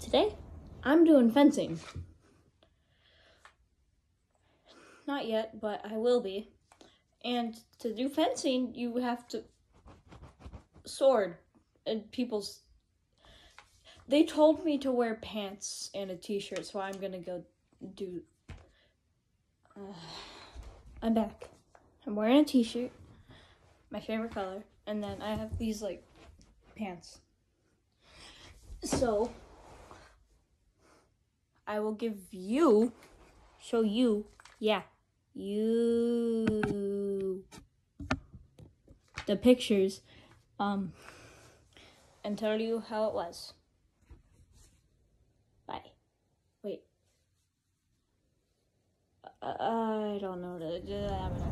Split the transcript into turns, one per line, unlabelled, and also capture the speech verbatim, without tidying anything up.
today I'm doing fencing. Not yet, but I will be. And to do fencing, you have to sword and people's. They told me to wear pants and a t-shirt, so I'm gonna go do. Uh, I'm back. I'm wearing a t-shirt, my favorite color, and then I have these like pants. So I will give you, show you, yeah, you the pictures, um, and tell you how it was. Bye. Wait. Uh, I don't know.